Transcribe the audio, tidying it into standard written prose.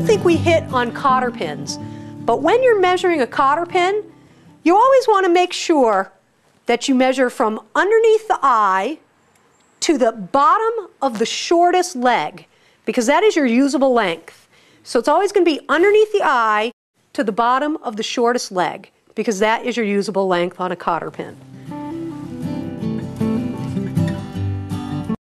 don't think we hit on cotter pins, but when you're measuring a cotter pin, you always want to make sure that you measure from underneath the eye to the bottom of the shortest leg, because that is your usable length. So it's always going to be underneath the eye to the bottom of the shortest leg, because that is your usable length on a cotter pin.